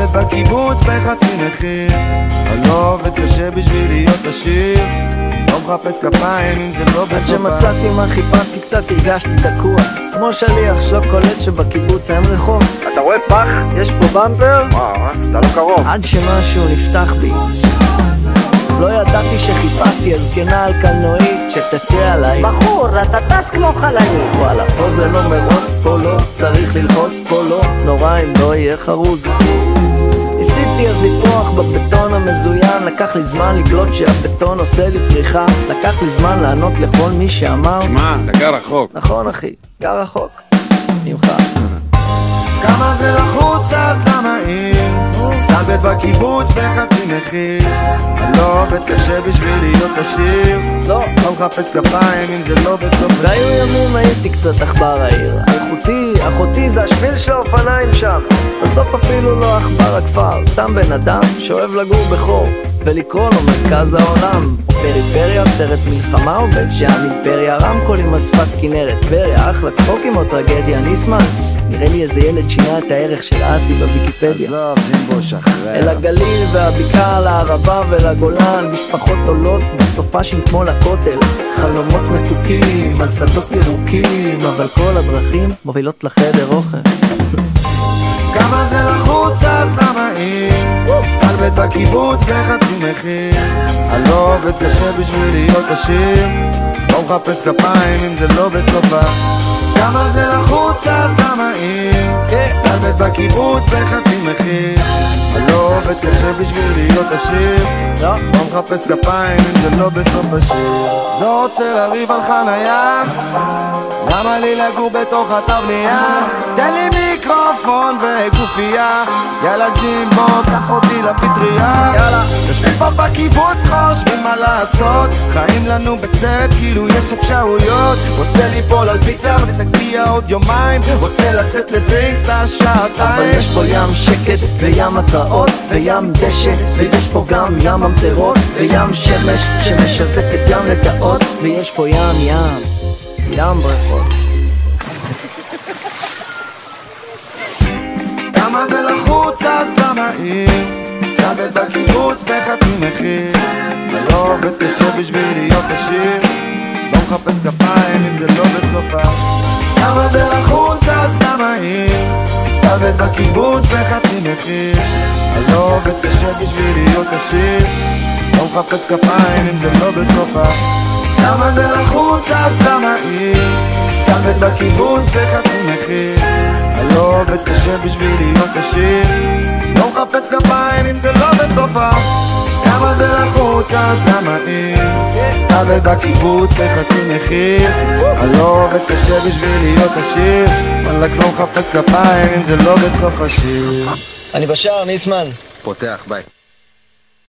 בקיבוץ בחצי מחיר. אני לא עובד קשה בשביל להיות עשיר, לא מחפש כפיים אם זה לא בסופה. עד שמצאתי מה חיפשתי קצת הרגשתי תקוע, כמו שליח שלא קולט שבקיבוץ אין רחוב. אתה רואה פח? יש פה במפר? וואו, אתה לא קרוב. עד שמשהו נפתח בי, לא ידעתי שחיפשתי הזקנה על קלנועית שתצא עליי. בחור, אתה טס כמו חללית. וואלה, פה זה לא מרוץ, פה לא צריך ללחוץ, פה לא נורא אם לא יהיה חרוז. ניסיתי אז לפרוח בבטון המזוין, לקח לי זמן לגלות שהבטון עושה לי פריחה. לקח לי זמן לענות לכל מי שאמר שמע, אתה גר רחוק. נכון אחי, גר רחוק ממך. כמה זה לחוץ אז למה אם סתלבט בקיבוץ בחצי מחיר. אני לא עובד קשה בשביל להיות עשיר, לא מחפש כפיים אם זה לא בסוף השיר. והיו ימים הייתי קצת עכבר העיר, אחותי זה השביל של האופניים שם. בסוף אפילו לא עכבר הכפר, סתם בן אדם שאוהב לגור בחור ולקרוא לו מרכז העולם. פריפריה, סרט מלחמה ובית שאן אימפריה, רמקולים על שפת כנרת, טבריה, אחלה צחוקים או טרגדיה. ניסמן, נראה לי איזה ילד שינה את הערך של אסי בוויקיפדיה. עזוב, ג'ימבו שחרר. אל הגליל והבקעה, לערבה ולגולן, משפחות עולות בסופשים כמו לכותל, חלומות מתוקים על שדות ירוקים, אבל כל הדרכים מובילות לחדר אוכל. כמה זה לחוץ אז למה אם סתלבט בקיבוץ בחצי מחיר. אני לא עובד קשה בשביל להיות עשיר, לא מחפש כפיים אם זה לא בסופה. כמה זה לחוץ אז למה אם סתלבט בקיבוץ בחצי מחיר. אני לא עובד קשה בשביל להיות עשיר, לא מחפש כפיים אם זה לא בסוף השיר. לא רוצה לריב על חניה, למה לי לגור בתוך אתר בנייה? תן לי מיקרופון וגופייה, יאללה ג'ימבו קח אותי לפטריה. יושבים פה בקיבוץ חושבים מה לעשות, חיים לנו בסרט כאילו יש אפשרויות. רוצה ליפול על פיצה ותגיע עוד יומיים, רוצה לצאת לדרינקס על שעתיים. אבל יש פה ים שקט וים התראות וים דשא, ויש פה גם ים ממטרות וים שמש שמשזף את ים לדעות, ויש פה ים בריכות. כמה זה לחוץ אז למה אם סתלבט בקיבוץ בחצי מחיר. אני לא עובד קשה בשביל להיות עשיר, לא מחפש כפיים אם זה לא בסופה. כמה זה לחוץ אז למה אם סתלבט בקיבוץ בחצי מחיר. אני לא עובד קשה בשביל להיות עשיר, לא מחפש כפיים אם זה לא בסופה. כמה זה לחוץ אז למה אם סתלבט בקיבוץ בחצי מחיר. אני לא עובד קשה בשביל להיות עשיר, לא מחפש כפיים אם זה לא בסופה. כמה זה לחוץ אז למה אם סתלבט בקיבוץ בחצי מחיר. אני לא עובד קשה בשביל להיות עשיר, וואלק לא מחפש כפיים אם זה לא בסוף השיר. אני בשער ניסמן. פותח, ביי.